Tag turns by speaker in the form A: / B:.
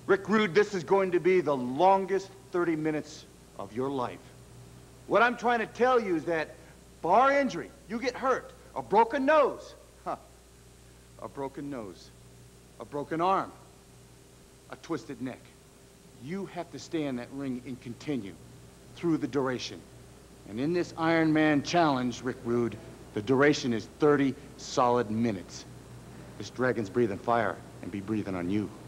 A: Rick Rude, this is going to be the longest 30 minutes of your life. What I'm trying to tell you is that, bar injury, you get hurt, a broken nose, a broken nose, a broken arm, a twisted neck. You have to stay in that ring and continue through the duration. And in this Iron Man challenge, Rick Rude, the duration is 30 solid minutes. This dragon's breathing fire and be breathing on you.